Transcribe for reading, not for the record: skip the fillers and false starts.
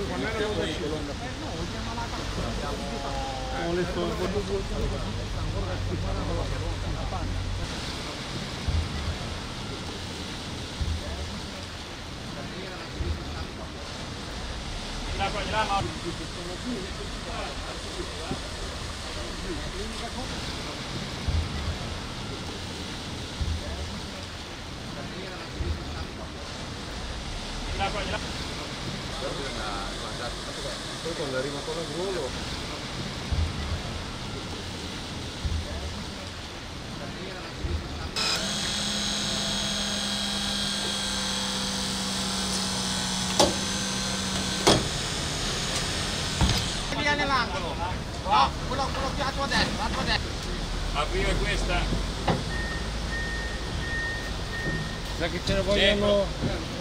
Poi quando arriva con il volo via nell'angolo, no, quello più a tua destra, Aprire questa. sa che ce ne vogliono